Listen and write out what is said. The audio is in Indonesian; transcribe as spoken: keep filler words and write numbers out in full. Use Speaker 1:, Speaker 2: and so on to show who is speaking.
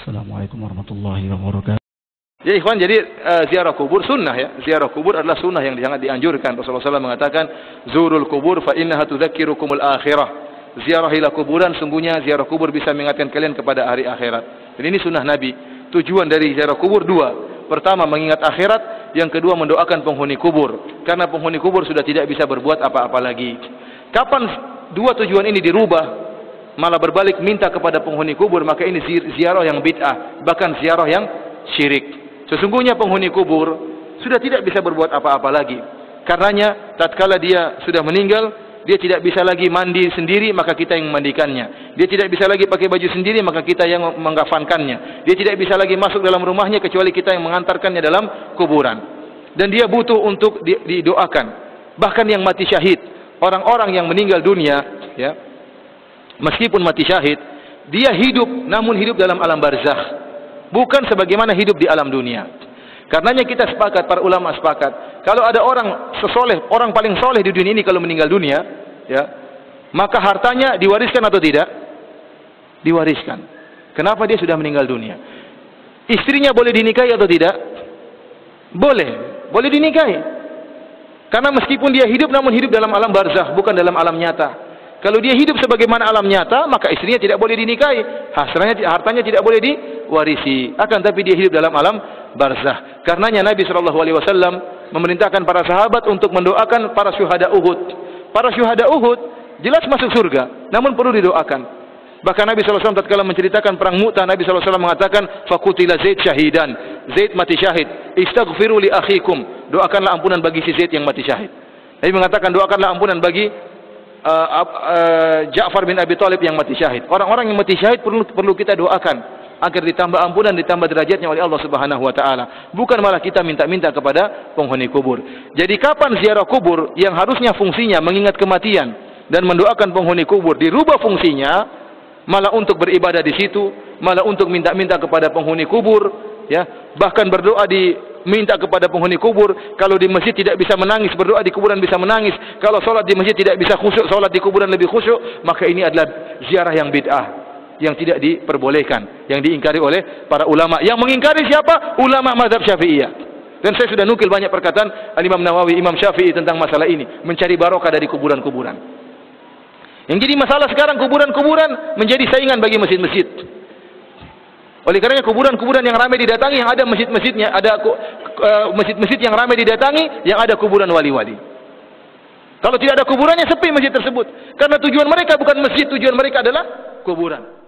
Speaker 1: Assalamualaikum warahmatullahi wabarakatuh.
Speaker 2: Ya ikhwan, jadi uh, ziarah kubur sunnah ya. Ziarah kubur adalah sunnah yang sangat dianjurkan. Rasulullah shallallahu alaihi wasallam mengatakan, Zurul kubur fa innaha tudzakirukumul akhirah. Ziarahilah kuburan, sungguhnya ziarah kubur bisa mengingatkan kalian kepada hari akhirat. Dan ini sunnah Nabi. Tujuan dari ziarah kubur dua. Pertama, mengingat akhirat. Yang kedua, mendoakan penghuni kubur. Karena penghuni kubur sudah tidak bisa berbuat apa-apa lagi. Kapan dua tujuan ini dirubah, malah berbalik minta kepada penghuni kubur, maka ini ziarah yang bid'ah, bahkan ziarah yang syirik. Sesungguhnya penghuni kubur sudah tidak bisa berbuat apa-apa lagi. Karenanya tatkala dia sudah meninggal, dia tidak bisa lagi mandi sendiri, maka kita yang memandikannya. Dia tidak bisa lagi pakai baju sendiri, maka kita yang mengkafankannya. Dia tidak bisa lagi masuk dalam rumahnya kecuali kita yang mengantarkannya dalam kuburan. Dan dia butuh untuk didoakan. Bahkan yang mati syahid, orang-orang yang meninggal dunia, ya, meskipun mati syahid, dia hidup namun hidup dalam alam barzakh. Bukan sebagaimana hidup di alam dunia. Karenanya kita sepakat, para ulama sepakat, kalau ada orang sesoleh, orang paling soleh di dunia ini kalau meninggal dunia, ya, maka hartanya diwariskan atau tidak? Diwariskan. Kenapa? Dia sudah meninggal dunia. Istrinya boleh dinikahi atau tidak? Boleh, boleh dinikahi. Karena meskipun dia hidup namun hidup dalam alam barzakh, bukan dalam alam nyata. Kalau dia hidup sebagaimana alam nyata, maka istrinya tidak boleh dinikahi, hartanya, hartanya tidak boleh diwarisi. Akan tapi dia hidup dalam alam barzakh. Karenanya Nabi shallallahu alaihi wasallam memerintahkan para sahabat untuk mendoakan para syuhada Uhud. Para syuhada Uhud jelas masuk surga, namun perlu didoakan. Bahkan Nabi shallallahu alaihi wasallam tatkala menceritakan perang Mu'tah, Nabi shallallahu alaihi wasallam mengatakan, "Faqutila Zaid syahidan." Zaid mati syahid. "Istaghfiru li akhikum." Doakanlah ampunan bagi si Zaid yang mati syahid. Nabi mengatakan, doakanlah ampunan bagi Uh, uh, Ja'far bin Abi Thalib yang mati syahid. Orang-orang yang mati syahid perlu perlu kita doakan agar ditambah ampunan, ditambah derajatnya oleh Allah Subhanahu wa taala. Bukan malah kita minta-minta kepada penghuni kubur. Jadi kapan ziarah kubur yang harusnya fungsinya mengingat kematian dan mendoakan penghuni kubur dirubah fungsinya malah untuk beribadah di situ, malah untuk minta-minta kepada penghuni kubur, ya, bahkan berdoa di minta kepada penghuni kubur. Kalau di masjid tidak bisa menangis, berdoa di kuburan bisa menangis. Kalau sholat di masjid tidak bisa khusyuk, sholat di kuburan lebih khusyuk. Maka ini adalah ziarah yang bid'ah, yang tidak diperbolehkan, yang diingkari oleh para ulama. Yang mengingkari siapa? Ulama mazhab Syafi'iyah. Dan saya sudah nukil banyak perkataan Al-Imam Nawawi, Imam Syafi'i tentang masalah ini, mencari barokah dari kuburan-kuburan. Yang jadi masalah sekarang, kuburan-kuburan menjadi saingan bagi masjid-masjid. Oleh karenanya kuburan-kuburan yang ramai didatangi, yang ada masjid-masjidnya, ada masjid-masjid yang ramai didatangi, yang ada kuburan wali-wali. Kalau tidak ada kuburannya, sepi masjid tersebut. Karena tujuan mereka bukan masjid, tujuan mereka adalah kuburan.